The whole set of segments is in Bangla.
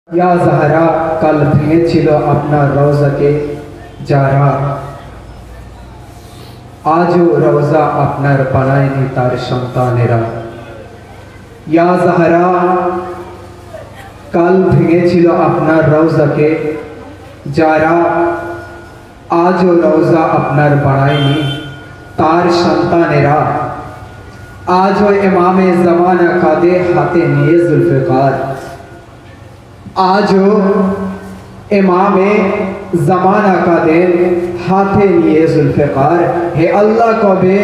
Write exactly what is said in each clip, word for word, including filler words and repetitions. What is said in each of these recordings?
या ज़हरा कल भेंगेছিল আপনার রওজাকে যারা আজও রওজা আপনার বানায়নি তার সন্তানেরা या ज़हरा कल भेंগেছিল আপনার রওজাকে যারা আজও রওজা আপনার বানায়নি তার সন্তানেরা আজও ইমামে ज़माना কাঁধে হাতে নিয়ে जुल्फ़िकार आज इमामे ज़माना का दिन हाथे लिए जुल्फ़िकार हे अल्लाह कबे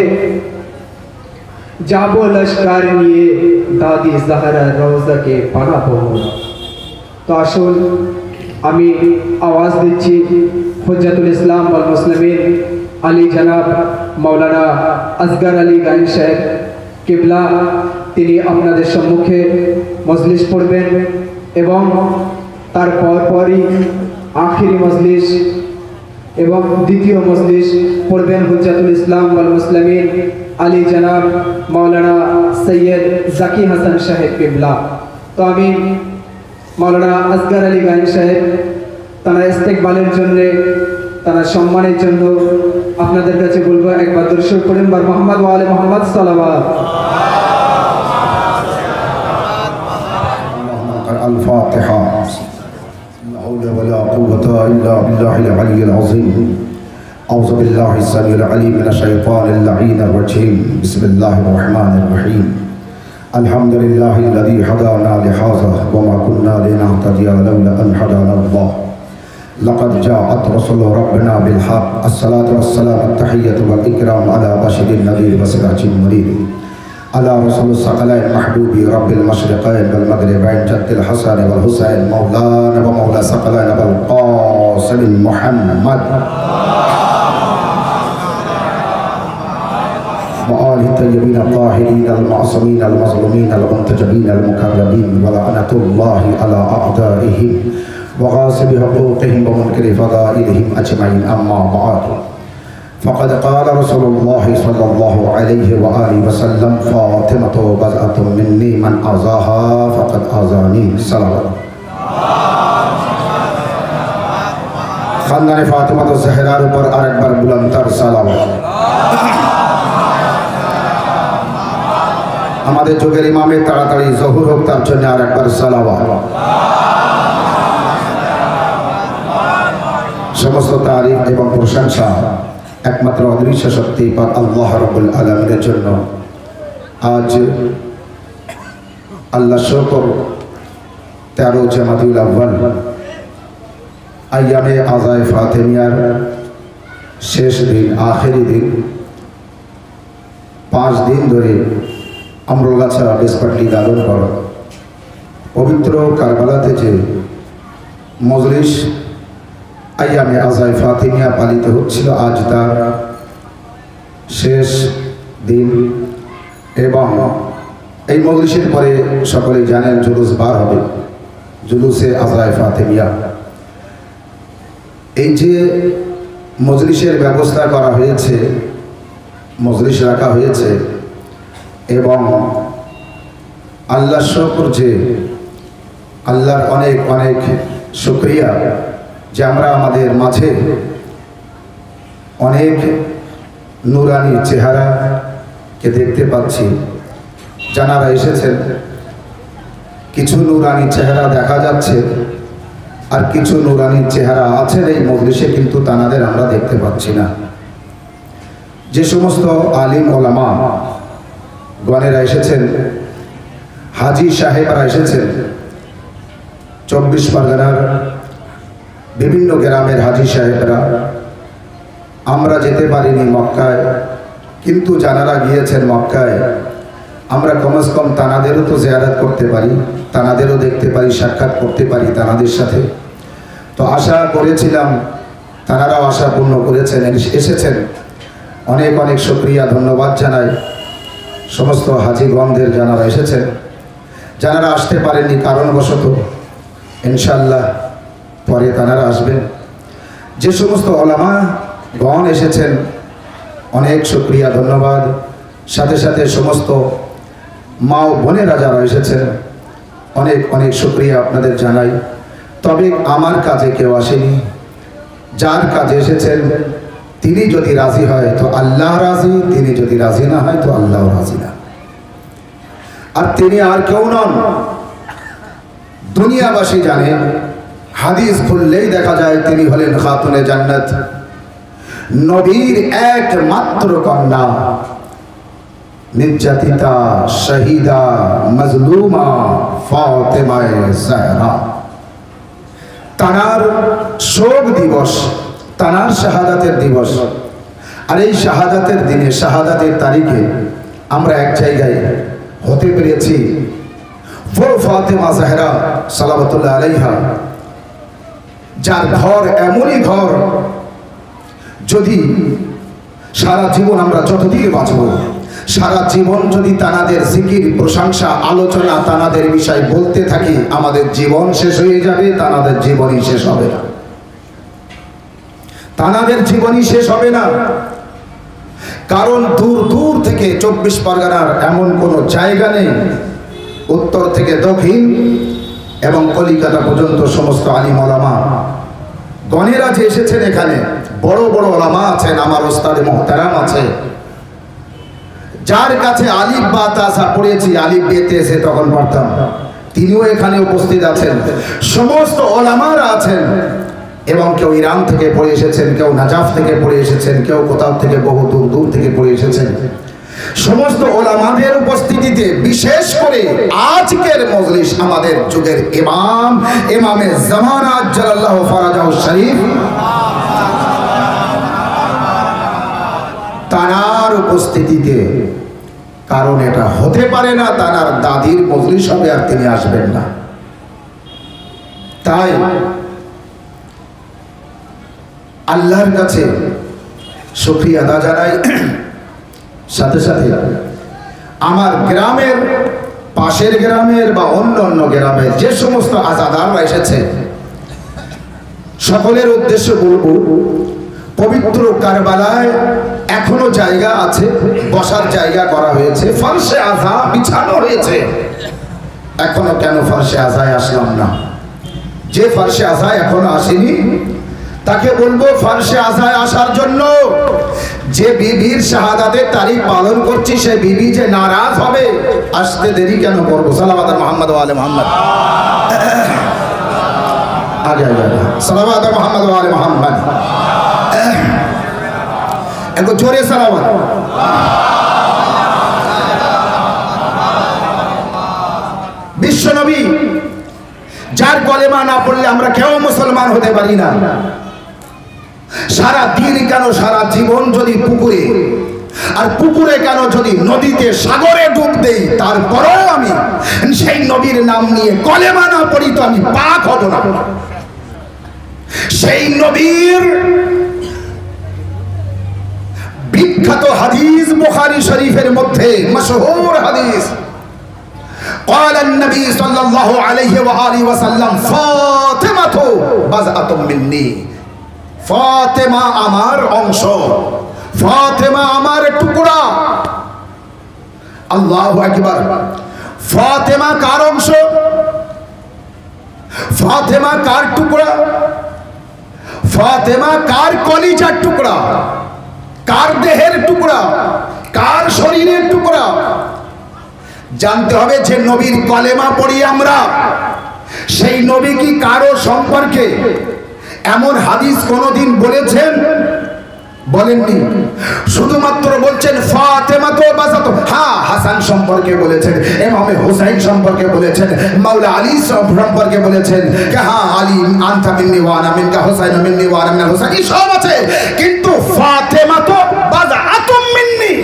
जाबो लश्कर निये दादी ज़हरा रोज़ा के पानाबो तो आसुन आमी आवाज़ दिচ্ছি हुज्जतुल इस्लाम वल मुस्लिमीन अली जनाब मौलाना असगर अली गानी साहेब किबला তিনি আপনাদের সম্মুখে মজলিস পড়বেন এবং তারপর পরই আখিরি মজলিস এবং দ্বিতীয় মজলিস পড়বেন হুজ্জাতুল ইসলাম ওয়াল মুসলিমিন আলী জনাব মাওলানা সৈয়দ জাকি হাসান সাহেব কিবলা। তো আমি মাওলানা আসগর আলী গানী সাহেব তারা ইস্তেকবালের জন্য তারা সম্মানের জন্য আপনাদের কাছে বলবো একবার দরুদ পড়েন বার মুহাম্মদ ওয়া আলি মুহাম্মদ সাল্লাল্লাহু الفاتحة لا حول ولا قوة إلا بالله العلي العظيم أعوذ بالله السميع العليم من الشيطان اللعين الرجيم بسم الله الرحمن الرحيم الحمد لله الذي هدانا لهذا وما كنا لنهتدي لولا أن هدانا الله لقد جاءت رسول ربنا بالحق الصلاة والسلام التحية والإكرام على بشر النذير وسراج المنير على رسول الثقلين محبوب رب المشرقين والمغربين جد الحسن والحسين مولانا ومولى الثقلين والقاسم محمد وآله الطيبين الطاهرين المعصومين المظلومين المنتجبين المكرمين ولعنة الله على أعدائهم وغاصب حقوقهم ومنكر فضائلهم أجمعين أما بعد فقد قال رسول الله صلى الله عليه وآله وسلم فاطمة بضعة مني من أذاها فقد أذاني صلوات खानदान फातिमा तो ज़हरा पर अरकबर बुलंदतर सलावत हमारे जुगेर इमामे ताड़ाताड़ी ज़हुर होक तार जन्य अरकबर सलावत समस्त तारीफ एवं प्रशंसा একমাত্র অদৃশ্য শক্তি পাক আল্লাহ রাব্বুল আলামিনের জন্য। আজ আল্লাহ শুকর তেরো জামাতুল আউয়াল আইয়ামে আযায়ে ফাতিমিয়ার শেষ দিন আখেরি দিন পাঁচ দিন ধরে আমরগাছা বেসপাট্টি দাদন কর পবিত্র কারবালাতে যে মজলিস আইয়ামে আযায়ে ফাতিমিয়া পালিত হচ্ছিল আজ তার শেষ দিন এবং এই মজলিসের পরে সকলেই জানেন জুলুস বার হবে জুলুসে আযায়ে ফাতিমিয়া। এই যে মজলিসের ব্যবস্থা করা হয়েছে মজলিস রাখা হয়েছে এবং আল্লাহর শুকর যে আল্লাহর অনেক অনেক শুকরিয়া যে আমরা আমাদের মাঝে অনেক নুরানি চেহারাকে দেখতে পাচ্ছি। যারা এসেছেন কিছু নুরানি চেহারা দেখা যাচ্ছে আর কিছু নুরানি চেহারা আছেন এই মজলিসে কিন্তু তানাদের আমরা দেখতে পাচ্ছি না। যে সমস্ত আলিম ওলামা গণেরা এসেছেন হাজি সাহেবরা এসেছেন চব্বিশ পরগনার বিভিন্ন গ্রামের হাজি সাহেবরা আমরা যেতে পারিনি মক্কায় কিন্তু যারা গিয়েছেন মক্কায় আমরা কমস কম তানাদেরও তো জিয়ারত করতে পারি তানাদেরও দেখতে পারি সাক্ষাৎ করতে পারি তানাদের সাথে। তো আশা করেছিলাম তানারাও আশা পূর্ণ করেছেন এসেছেন অনেক অনেক শুকরিয়া ধন্যবাদ জানাই সমস্ত হাজিগণদের যারা এসেছেন। যারা আসতে পারেননি কারণবশত ইনশাআল্লাহ পরে তানারা আসবেন। যে সমস্ত ওলামা গণ এসেছেন অনেক শুকরিয়া ধন্যবাদ। সাথে সাথে সমস্ত মা ও বোনেরা যারা এসেছেন অনেক অনেক শুকরিয়া আপনাদের জানাই। তবে আমার কাজে কেউ আসেনি। যার কাজে এসেছেন তিনি যদি রাজি হয় তো আল্লাহ রাজি, তিনি যদি রাজি না হয় তো আল্লাহ রাজি না। আর তিনি আর কেউ নন। দুনিয়াবাসী জানে, হাদিস খুললেই দেখা যায় তিনি হলেন খাতুনে জান্নাত, নবীর একমাত্র কন্যা, নির্যাতিতা, শহীদা, মজলুমা ফাতেমা জাহরা। তানার শোক দিবস, তানার শাহাদাতের দিবস। আর এই শাহাদাতের দিনে, শাহাদাতের তারিখে আমরা এক জায়গায় হতে পেরেছি। ফাতেমা জাহরা সালাওয়াতুল্লাহ আলাইহা, যার ঘর এমনই ঘর, যদি সারা জীবন আমরা যতদিকে বাঁচব, সারা জীবন যদি তানাদের জিকির, প্রশংসা, আলোচনা, তানাদের বিষয় বলতে থাকি, আমাদের জীবন শেষ হয়ে যাবে, তানাদের জীবনই শেষ হবে না। তানাদের জীবনই শেষ হবে না। কারণ দূর দূর থেকে চব্বিশ পরগনার এমন কোনো জায়গা নেই, উত্তর থেকে দক্ষিণ এবং কলিকাতা পর্যন্ত সমস্ত আলিম ওলামা গণেরা যে এসেছেন এখানে, বড় বড় ওলামা আছেন, আমার ওস্তাদ মুহতারাম আছে, যার কাছে আলিফ বা তাসা পড়েছি, আলিফ বেতে এসে তখন পড়তাম, তিনিও এখানে উপস্থিত আছেন। সমস্ত ওলামারা আছেন, এবং কেউ ইরান থেকে পড়ে এসেছেন, কেউ নাজাফ থেকে পড়ে এসেছেন, কেউ কোথাও থেকে বহু দূর দূর থেকে পড়ে এসেছেন। সমস্ত ওলামাদের উপস্থিতিতে বিশেষ করে আজকের মজলিস আমাদের যুগের ইমাম, ইমামে জামানা জালাল্লাহু ফারাজাহু শরীফ, তানার উপস্থিতিতে, কারণ এটা হতে পারে না তানার দাদির মজলিস হবে আর তিনি আসবেন না। তাই আল্লাহর কাছে শুকরিয়া আদা জানাই। সাথে সাথে আমার গ্রামের, পাশের গ্রামের বা অন্য অন্য গ্রামের যে সমস্ত আজাদাররা এসেছে, সকলের উদ্দেশ্য বলবো, পবিত্র কারবালায় এখনো জায়গা আছে, বসার জায়গা করা হয়েছে, ফারশে আযা বিছানো হয়েছে। এখনো কেন ফারশে আযায় আসলাম না? যে ফারশে আযায় এখনো আসেনি তাকে বলবো ফারশে আযায় আসার জন্য। যে বিবির শাহাদাতের তারিখ পালন করছি, সে বিবি যে নারাজ হবে, আসতে দেরি কেন করবো? সালাওয়াত মুহাম্মদ ওয়া আলে মুহাম্মদ, আগে আগে সালাওয়াত মুহাম্মদ ওয়া আলে মুহাম্মদ, একটু জোরে সালাওয়াত। বিশ্বনবী, যার কলেমা না পড়লে আমরা কেউ মুসলমান হতে পারি না। সারা দিন কেন, সারা জীবন যদি পুকুরে, আর পুকুরে কেন যদি নদীতে, সাগরে ডুব দেই, তারপরেও আমি সেই নবীর নাম নিয়ে কলেমা না পড়ি তো আমি পাক হব না। সেই নবীর বিখ্যাত হাদিস বুখারী শরীফের মধ্যে মশহুর হাদিস, قال النبي صلى الله عليه وآله وسلم فاطمة بضعة مني, ফাতেমা আমার অংশ, ফাতেমা আমার টুকরা। আল্লাহু আকবার। ফাতেমা কার অংশ? ফাতেমা কার টুকরা? ফাতেমা কার কলিজার টুকরা? কার দেহের টুকরা? কার শরীরের টুকরা? জানতে হবে যে নবীর কলেমা পড়ি আমরা, সেই নবী কি কারো সম্পর্কে এমন হাদিস কোনদিন বলেছেন? বলেননি। শুধুমাত্র বলছেন ফাতেমা তো বাজাতো। হ্যাঁ, হাসান সম্পর্কে বলেছেন, ইমামে হুসাইন সম্পর্কে বলেছেন, মাওলা আলী সম্পর্কে বলেছেন, হ্যাঁ আলী আনতা মিন্নি ওয়া আনা মিনকা, হুসাইন মিন্নি ওয়া আনা মিনাল হুসাইন, সব আছে। কিন্তু ফাতেমা তো বাজাতুম মিন্নি,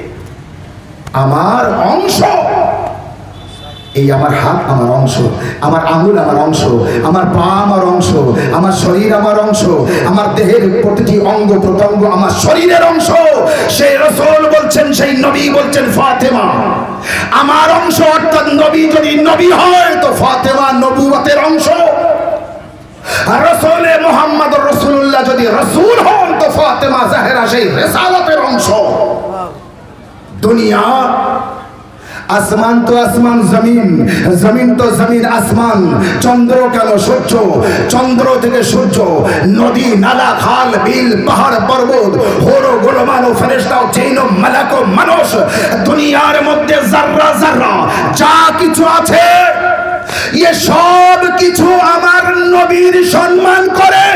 আমার অংশ। এই আমার হাত আমার অংশ, আমার আঙুল আমার অংশ, আমার পা আমার অংশ, আমার শরীর আমার অংশ, আমার দেহের প্রতিটি অঙ্গ প্রত্যঙ্গ আমার শরীরের অংশ। সেই রাসূল বলছেন, সেই নবী বলছেন ফাতেমা আমার অংশ। অর্থাৎ নবী যদি নবী হয় তো ফাতেমা নবুয়তের অংশ, আর রাসূলে মুহাম্মদ রাসূলুল্লাহ যদি রাসূল হন তো ফাতেমা জাহরা সেই রিসালাতের অংশ। দুনিয়া আসমান তো আসমান, জমিন, জমিন তো জমিন আসমান, চন্দ্র কেন সূর্য, চন্দ্র থেকে সূর্য, নদী নালা খাল বিল পাহাড় পর্বত, হোর গোলমান ও ফেরেশতা ও জিন ও মালাক ও মানুষ, দুনিয়ার মধ্যে জাররা জাররা যা কিছু আছে এ সব কিছু আমার নবীর সম্মান করে।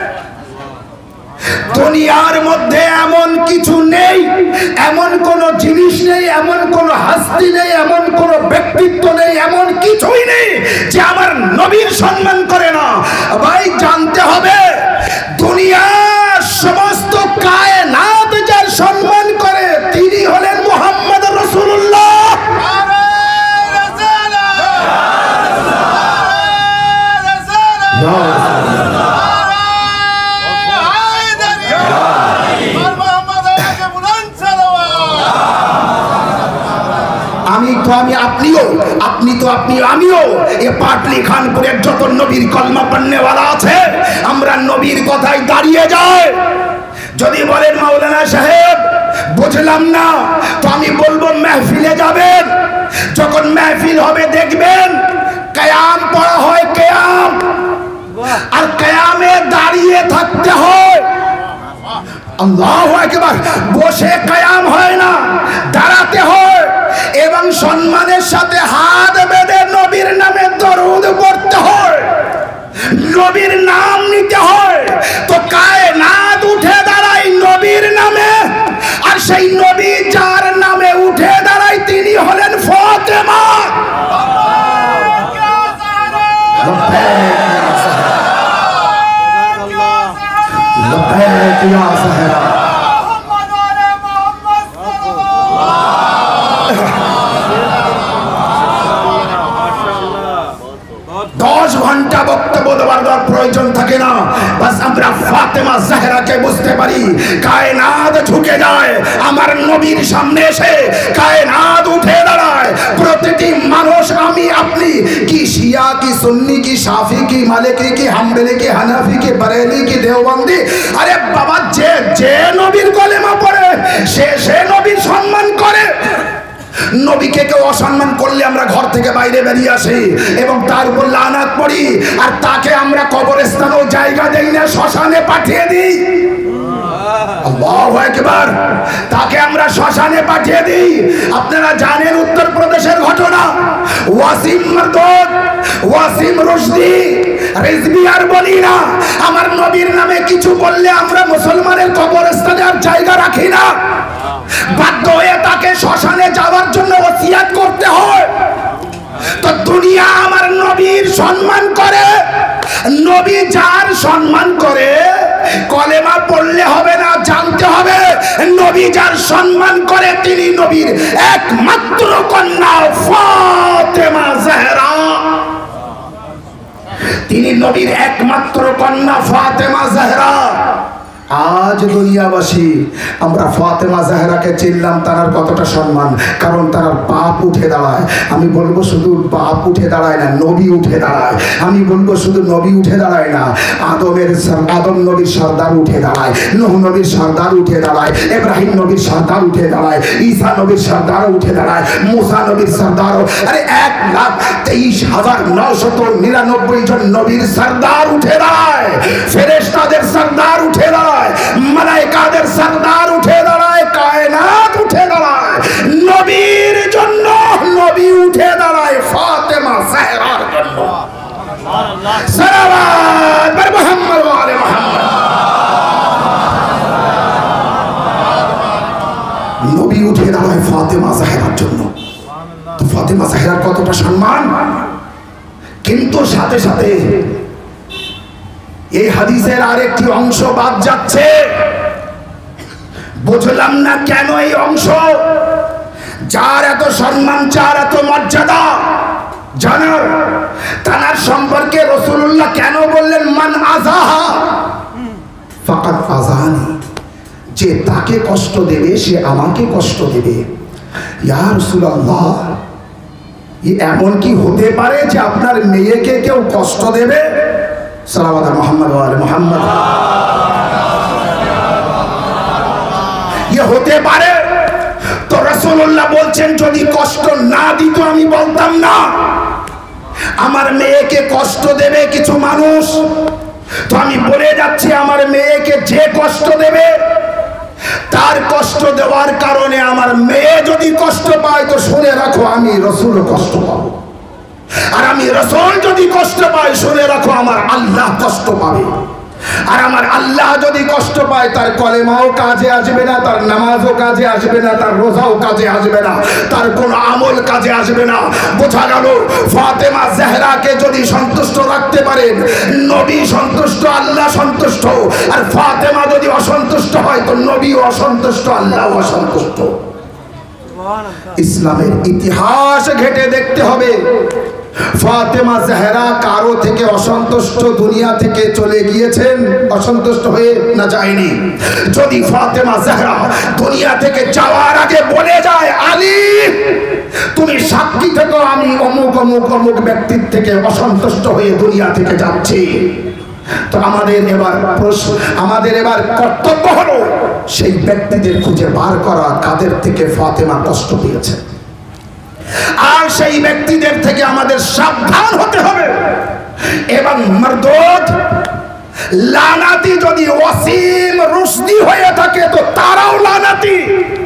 দুনিয়ার মধ্যে এমন কিছু নেই, এমন কোন জিনিস নেই, এমন কোন হাস্তি নেই, এমন কোন ব্যক্তিত্ব নেই, এমন কিছুই নেই যে আমার নবীর সম্মান করে না। ভাই জানতে হবে দুনিয়ার সমস্ত কায়নাত যার সম্মান করে তিনি হলেন মুহাম্মদ রাসূলুল্লাহ। আমি তো আমি আপনিও, আপনি তো আপনি আমিও এ পাটলি খানপুরের যত নবীর কলমা পড়নেওয়ালা আছে আমরা নবীর কথায় দাঁড়িয়ে যাই। যদি বলেন মাওলানা সাহেব বুঝলাম না, তো আমি বলবো মেহফিলে যাবেন, যখন মেহফিল হবে দেখবেন কিয়াম পড়া হয়, কিয়াম, আর কিয়ামে দাঁড়িয়ে থাকতে হয়। আল্লাহু আকবার। বসে কিয়াম হয় না, দাঁড়াতে হয় এবং সম্মানের সাথে হাত বেঁধে নবীর নামে দরুদ পড়তে হয়, নবীর নাম নিতে হয়। তো কায়নাত উঠে দাঁড়ায় নবীর নামে, আর সেই নবী যার নামে উঠে দাঁড়ায় তিনি হলেন ফাতেমা। লব্বাইক ইয়া সাহরা। দশ ঘন্টা বক্তব্য দেওয়ার প্রয়োজন থাকে না, বাস আমরা ফাতেমা জাহরাকে বুঝতে পারি। কায়নাত ঝুঁকে যায় আমার নবীর সামনে এসে, কায়নাত উঠে দাঁড়ায়। প্রতিটি মানুষ আমি আপনি কি শিয়া কি সুন্নি কি শাফি কি মালিকি কি হাম্বলি কি হানাফি কি বরেলি কি দেওবন্দি, আরে বাবা যে যে নবীর কলেমা পড়ে সে সে নবীর সম্মান করে। নবীকে কেউ অসম্মান করলে আমরা ঘর থেকে বাইরে বেরিয়ে আসি এবং তার উপর লানাত পড়ি, আর তাকে আমরা কবরস্থানেও জায়গা দেই না, শ্মশানে পাঠিয়ে দিই। আল্লাহু আকবার। তাকে আমরা শ্মশানে পাঠিয়ে দিই। আপনারা জানেন উত্তরপ্রদেশের ঘটনা, ওয়াসিম মারদুদ, ওয়াসিম রশদি, রিজভী আর বলি না, আমার নবীর নামে কিছু বললে আমরা মুসলমানের কবরস্থানে আর জায়গা রাখি না, বাধ্য হয়ে তাকে শ্মশানে যাওয়ার জন্য ওসিয়াত করতে হয়। তো দুনিয়া আমার নবীর সম্মান করে, নবী যার সম্মান করে কলেমা পড়লে হবে না, জানতে হবে নবী যার সম্মান করে তিনি নবীর একমাত্র কন্যা ফাতেমা জাহরা। তিনি নবীর একমাত্র কন্যা ফাতেমা জাহরা। আজ দুনিয়াবাসী আমরা ফাতেমা জাহরাকে চিনলাম, তার কতটা সম্মান, কারণ তার বাপ উঠে দাঁড়ায়। আমি বলবো শুধু বাপ উঠে দাঁড়ায় না, নবী উঠে দাঁড়ায়। আমি বলবো শুধু নবী উঠে দাঁড়ায় না, আদমের আদম নবীর সর্দার উঠে দাঁড়ায়, নূহ নবীর সর্দার উঠে দাঁড়ায়, ইব্রাহিম নবীর সর্দার উঠে দাঁড়ায়, ঈসা নবীর সর্দার উঠে দাঁড়ায়, মুসা নবীর সর্দার, আরে এক লাখ তেইশ হাজার নশত নিরানব্বই জন নবীর সর্দার উঠে দাঁড়ায়, ফেরেশতাদের সর্দার উঠে দাঁড়ায়, মালায়েকাদের সরদার উঠে দাঁড়ায়, কায়নাত উঠে দাঁড়ায় নবীর জন্য, নবী উঠে দাঁড়ায় ফাতেমা জাহরার জন্য। সালাওয়াত বার মুহাম্মদ ওয়া আলে মুহাম্মদ। নবী উঠে দাঁড়ায় ফাতেমা জাহরার জন্য। তো ফাতেমা জাহরার কতটা সম্মান, কিন্তু সাথে সাথে এই হাদিসের আরেকটি অংশ বাদ যাচ্ছে। বুঝলাম না কেন এই অংশ, যার এত সম্মান, যার এত মর্যাদা, জানার তার সম্পর্কে রাসূলুল্লাহ কেন বললেন মান আযাহা ফাকাদ আযানি, যে তাকে কষ্ট দেবে সে আমাকে কষ্ট দেবে। ইয়া রাসূলুল্লাহ, এমন কি হতে পারে যে আপনার মেয়েকে কেউ কষ্ট দেবে? সালাওয়াত মুহাম্মদ ওয়া আলে মুহাম্মদ। ইয়ে হতে পারে? তো রাসূলুল্লাহ বলছেন যদি কষ্ট না দিত আমি বলতাম না। আমার মেয়েকে কষ্ট দেবে কিছু মানুষ, তো আমি বলে যাচ্ছি আমার মেয়েকে যে কষ্ট দেবে তার কষ্ট দেওয়ার কারণে আমার মেয়ে যদি কষ্ট পায় তো শুনে রাখো আমি রাসূলও কষ্ট পাবো, আর আমি রাসূল যদি কষ্ট পাই শুনে রাখো আমার আল্লাহ কষ্ট পাবে। আর আমার আল্লাহ যদি কষ্ট পায় তার কলেমাও কাজে আসবে না, তার নামাজও কাজে আসবে না, তার রোজাও কাজে আসবে না, তার কোন আমল কাজে আসবে না। বোঝা গেল ফাতেমা জাহরাকে যদি সন্তুষ্ট রাখতে পারেন নবী সন্তুষ্ট, আল্লাহ সন্তুষ্ট। আর ফাতেমা যদি অসন্তুষ্ট হয় তো নবীও অসন্তুষ্ট, আল্লাহও অসন্তুষ্ট। ইসলামের ইতিহাস ঘেটে দেখতে হবে ফাতেমা জাহরা কারো থেকে অসন্তুষ্ট দুনিয়া থেকে চলে গিয়েছেন অসন্তুষ্ট হয়ে না যায়নি। যদি ফাতেমা জাহরা দুনিয়া থেকে যাওয়ার আগে বলে যায় আলী তুমি সাক্ষী থেকো আমি অমুক অমুক অমুক ব্যক্তির থেকে অসন্তুষ্ট হয়ে দুনিয়া থেকে যাচ্ছি, তো আমাদের এবার প্রশ্ন, আমাদের এবার কর্তব্য হলো সেই ব্যক্তিদের খুঁজে বার করা কাদের থেকে ফাতেমা কষ্ট পেয়েছে, আর সেই ব্যক্তিদের থেকে আমাদের সাবধান হতে হবে। এবং মরদুদ লানাতি যদি ওয়াসিম রুশদি হয়ে থাকে তো তারাও লানাতি,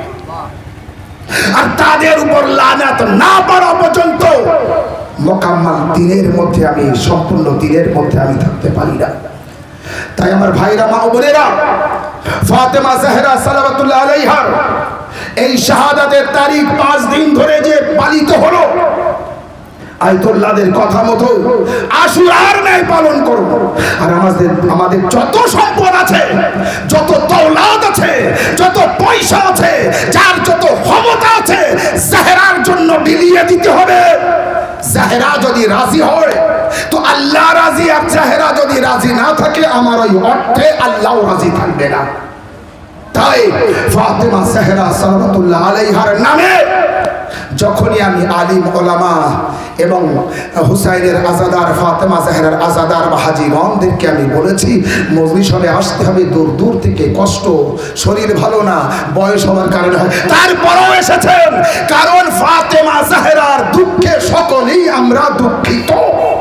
আর তাদের উপর লানাত না পড়া পর্যন্ত মোকাম্মল দিনের মধ্যে আমি সম্পূর্ণ দিনের মধ্যে আমি থাকতে পারি না। তাই আমার ভাইরা মা ও বোনেরা, ফাতেমা জাহরা সালাওয়াতুল্লাহ আলাইহা এই শাহাদাতের তারিখ পাঁচ দিন ধরে যে পালিত হলো আয়াতুল্লাহদের কথা মতো আশুরার ন্যায় পালন করব। আর আমাদের আমাদের যত সম্পদ আছে, যত দৌলত আছে, যত পয়সা আছে, যার যত ক্ষমতা আছে জাহরার জন্য বিলিয়ে দিতে হবে। জাহরা যদি রাজি হয় তো আল্লাহ রাজি, আর জাহরা যদি রাজি না থাকে আমার ওই অর্থে আল্লাহ রাজি থাকবে না। তাই ফাতেমা জাহরা সালাওয়াতুল্লাহ আলাইহার নামে যখনই আমি আলিম ওলামা এবং হুসাইনের আজাদার ফাতেমা জাহরার আজাদার বা হাজিগণদেরকে আমি বলেছি মজলিস হলে আসতে হবে, দূর দূর থেকে কষ্ট, শরীর ভালো না, বয়স হওয়ার কারণে হয়, তারপরেও এসেছেন, কারণ ফাতেমা জাহরার দুঃখে সকলেই আমরা দুঃখিত।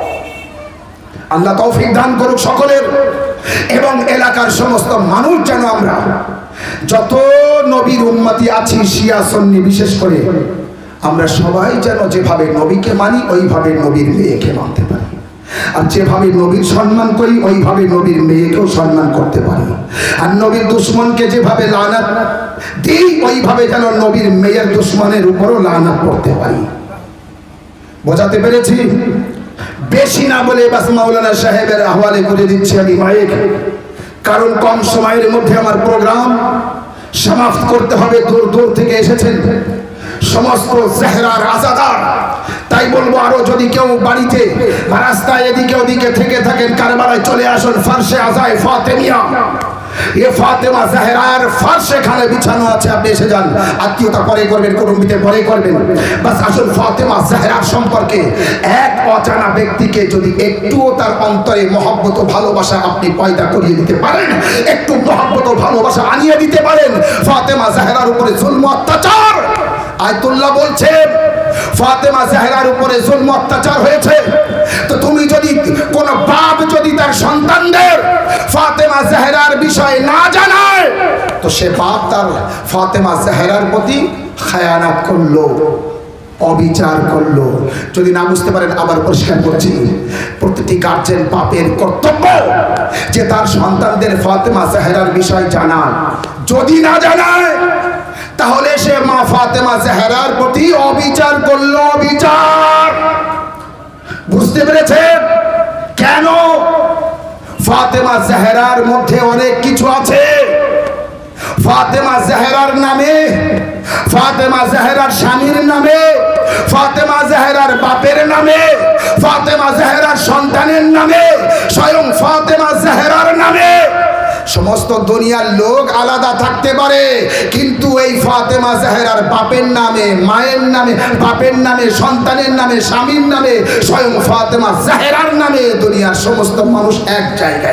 আল্লাহ তৌফিক দান করুক সকলের, এবং এলাকার সমস্ত মানুষ যেন আমরা যত নবীর উম্মতি আছি শিয়া সুন্নি বিশেষ করে আমরা সবাই যেন যেভাবে নবীকে মানি ওইভাবে নবীর মেয়েকে মানতে পারি, আর যেভাবে নবীর সম্মান করি ওইভাবে নবীর মেয়েকেও সম্মান করতে পারি, আর নবীর দুশ্মনকে যেভাবে লানাত দিই ওইভাবে যেন নবীর মেয়ের দুশ্মনের উপরও লানাত করতে পারি। বোঝাতে পেরেছি? বেশি না বলে বাস মাওলানা সাহেবের আহ্বানে করে দিচ্ছি আমি মাইক, কারণ কম সময়ের মধ্যে আমার প্রোগ্রাম সমাপ্ত করতে হবে। দূর দূর থেকে এসেছেন সমস্ত জাহরার আজাদার, তাই বলবো আরো যদি কেউ বাড়িতে বা রাস্তায় এদিকে ওদিকে থেকে থাকেন কারবালায় চলে আসুন। ফারশে আজায় ফাতেমিয়া, এ ফাতেমা জাহরার ফারশ এখানে বিছানো আছে, আপনি এসে যান। আত্মীয়তা পরে করবেন, কুটুম্বিতে পরে করবেন, বাস আসুন ফাতেমা জাহরার সম্পর্কে এক অজানা ব্যক্তিকে যদি একটুও তার অন্তরে মহব্বত ও ভালোবাসা আপনি পয়দা করিয়ে দিতে পারেন, একটু মহব্বত ও ভালোবাসা আনিয়ে দিতে পারেন। ফাতেমা জাহরার উপরে জুলম অত্যাচার, আয়াতুল্লাহ বলছেন ফাতেমা জাহরার উপরে জুলম অত্যাচার হয়েছে, তো তুমি যদি কোন বাপ যদি তার সন্তানদের ফাতেমা জাহরার বিষয়ে না জানায় তো সে বাপ তার ফাতেমা জাহরার প্রতি খায়ানাত করলো, অবিচার করলো। যদি না বুঝতে পারেন আবার পরিষ্কার করছি, প্রতিটি গার্জেন বাপের কর্তব্য যে তার সন্তানদের ফাতেমা জাহরার বিষয় জানায়। যদি না জানায় তাহলে সে মা ফাতেমা জাহরার প্রতি অবিচার করলো, অবিচার। বুঝতে পেরেছেন কেন? ফাতেমা জাহরার মধ্যে অনেক কিছু আছে। ফাতেমা জাহরার নামে, ফাতেমা জাহরার স্বামীর নামে, ফাতেমা জাহরার বাপের নামে, ফাতেমা জাহরার সন্তানের নামে, স্বয়ং ফাতেমা জাহরার নামে সমস্ত দুনিয়ার লোক আলাদা থাকতে পারে, কিন্তু এই ফাতেমা জাহরার বাপের নামে, মায়ের নামে, বাপের নামে, সন্তানের নামে, স্বামীর নামে, স্বয়ং ফাতেমা জাহরার নামে দুনিয়ার সমস্ত মানুষ এক জায়গায়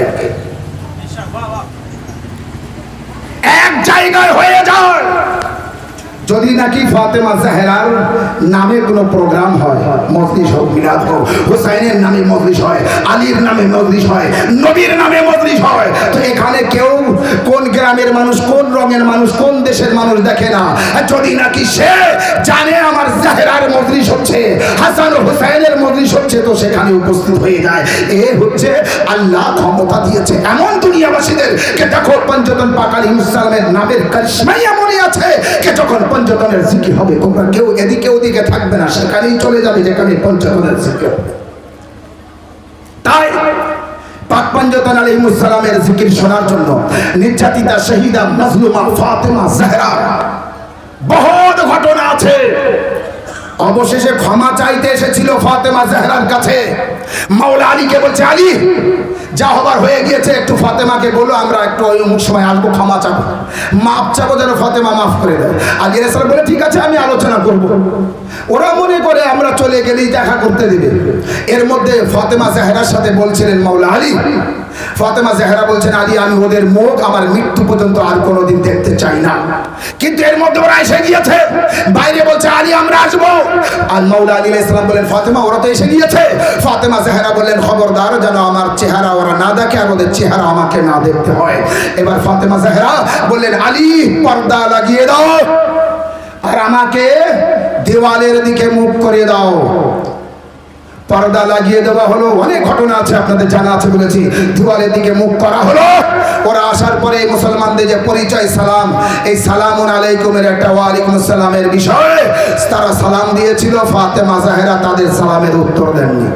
এক জায়গায় হয়ে যায়। যদি নাকি ফাতেমা জাহরার নামে কোনো প্রোগ্রাম হয়, মজলিস হোক, মিলাদ হোক, হুসাইনের নামে মজলিস হয়, আলীর নামে মজলিস হয়, নবীর নামে মজলিস হয়, তো এখানে কেউ কোন গ্রামের মানুষ, কোন রঙের মানুষ, কোন দেশের মানুষ দেখে না। যদি নাকি সে জানে আমার জাহরার মজলিস হচ্ছে, হাসান ও হুসাইনের মজলিস হচ্ছে, তো সেখানে উপস্থিত হয়ে যায়। এ হচ্ছে আল্লাহ ক্ষমতা দিয়েছে এমন দুনিয়াবাসীদের কে দেখো পঞ্চতন পাক আলাইহিস সালামের নামের কারিশমাই এমনই আছে কে যখন পঞ্চতনের জিকির হবে তোমরা কেউ এদিকে ওদিকে থাকবে না, সেখানেই চলে যাবে যেখানে পঞ্চতনের জিকির হবে। তাই পাক পঞ্চতন আলাইহিস সালামের জিকির শোনার জন্য নির্যাতিতা শহীদা মাজলুমা ফাতেমা জাহরা বহুত ঘটনা আছে। অবশেষে ক্ষমা চাইতে এসেছিল ফাতেমা জাহরার কাছে। মাওলা আলীকে বলছে, আলী যা হবার হয়ে গিয়েছে, একটু ফাতেমাকে বলো আমরা একটু ওই অমুক সময় আসবো, ক্ষমা চাবো, মাপ চাবো যেন ফাতেমা মাফ করে দেয়। আলী আলাইহিস সালাম বলে ঠিক আছে, আমি আলোচনা করব। ওরা মনে করে আমরা চলে গেলেই দেখা করতে দিবে। এর মধ্যে ফাতেমা জাহরার সাথে বলছিলেন মাওলা আলী, ফাতেমা জাহরা বলছেন, আলী আমি ওদের মুখ আমার মৃত্যু পর্যন্ত আর কোনোদিন দেখতে চাই না। কিন্তু এর মধ্যে ওরা এসে গিয়েছে, বাইরে বলছে আলী আমরা আসবো। আর মাওলা আলী আলাইহিস সালাম বলেন, ফাতেমা ওরা তো এসে গিয়েছে। ফাতেমা জাহরা বললেন, খবরদার যেন আমার চেহারা ওরা না দেখে আর ওদের চেহারা আমাকে না দেখতে হয়। এবার ফাতেমা জাহরা বললেন, আলী পর্দা লাগিয়ে দাও আর আমাকে দেওয়ালের দিকে মুখ করে দাও। পর্দা লাগিয়ে দেওয়া হলো। অনেক ঘটনা আছে আপনাদের জানা আছে বলেছি। দেওয়ালের দিকে মুখ করা হলো। ওরা আসার পরে মুসলমানদের যে পরিচয় সালাম, এই সালামুন আলাইকুমের একটা ওয়ালাইকুম আসসালামের বিষয়ে তারা সালাম দিয়েছিল, ফাতেমা জাহরা তাদের সালামের উত্তর দেননি।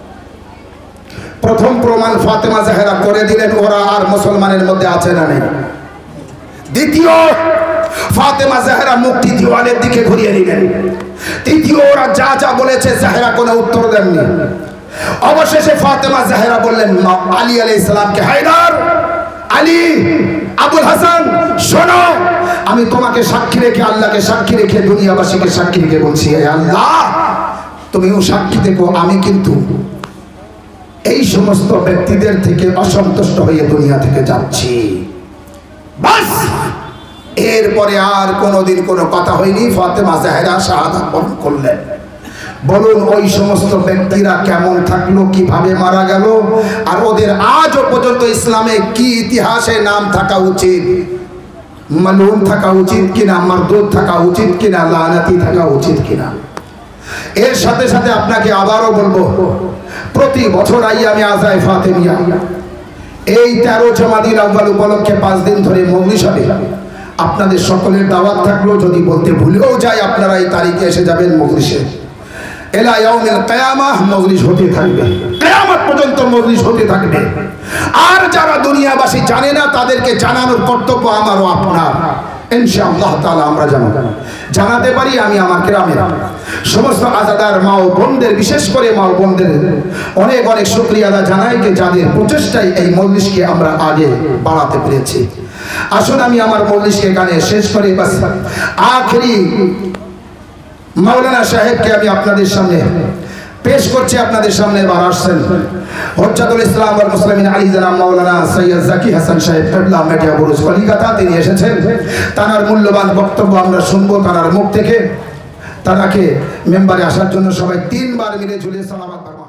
প্রথম প্রমাণ ফাতেমা জাহরা করে দিলেন ওরা আর মুসলমানের মধ্যে আছে না নেই। দ্বিতীয়, ফাতেমা জাহরা মুখটি দেওয়ালের দিকে ঘুরিয়ে নিলেন। তৃতীয়, ওরা যা যা বলেছে জাহরা কোনো উত্তর দেননি। অবশেষে ফাতেমা জাহরা বললেন আলী আলাইহিস সালামকে, হায়দার, আলী, আবুল হাসান, শোনো, আমি তোমাকে সাক্ষী রেখে, আল্লাহকে সাক্ষী রেখে, দুনিয়াবাসীকে সাক্ষী রেখে বলছি, হে আল্লাহ তুমিও সাক্ষী দেখো, আমি কিন্তু এই সমস্ত ব্যক্তিদের থেকে অসন্তুষ্ট হয়ে দুনিয়া থেকে যাচ্ছি। বাস, এরপরে আর কোনোদিন কোনো কথা হয়নি। ফাতেমা জাহরা শাহাদাত বরণ করলেন। বলুন ওই সমস্ত ব্যক্তিরা কেমন থাকলো, কিভাবে মারা গেল, আর ওদের আজও পর্যন্ত ইসলামে কি ইতিহাসে নাম থাকা উচিত? মালুম থাকা উচিত কিনা, মারদুদ থাকা উচিত কিনা, লানাতি থাকা উচিত কিনা? এর সাথে সাথে আপনাকে আবারও বলবো, প্রতি বছর আইয়ামে আজায়ে ফাতেমিয়া এই তেরো জামাদিল আউয়াল উপলক্ষে পাঁচ দিন ধরে মজলিস হবে। আপনাদের সকলের দাওয়াত থাকলো। যদি বলতে ভুলেও যায় আপনারা এই তারিখে এসে যাবেন মজলিসে। এলা ইয়াউমিল কিয়ামাহ মজলিস হতে থাকবে, কিয়ামত পর্যন্ত মজলিস হতে থাকবে। আর যারা দুনিয়াবাসী জানে না তাদেরকে জানানোর কর্তব্য আমার ও আপনার। ইনশাআল্লাহ তাআলা আমরা জানাবো, জানাতে পারি। আমি আমার গ্রামের সমস্ত আজাদার মা ও বোনদের, বিশেষ করে মা ও বোনদের অনেক অনেক শুকরিয়া আদা জানাই যে যাদের প্রচেষ্টায় এই মজলিসকে আমরা আগে বাড়াতে পেরেছি। আসুন আমি আমার মজলিসকে এখানে শেষ করে বাস আখেরি মাওলানা সাহেবকে আমি আপনাদের সামনে পেশ করছি। আপনাদের সামনে এবার আসছেন হুজ্জাতুল ইসলাম ওয়াল মুসলিমিন আলী জনাব মাওলানা সৈয়দ জাকি হাসান সাহেব কিবলা মেটিয়া বুরুজ কলিকাতা। তিনি এসেছেন, তার মূল্যবান বক্তব্য আমরা শুনবো তার মুখ থেকে। তারাকে মেম্বারে আসার জন্য সবাই তিনবার মিলে ঝুলে সালাওয়াত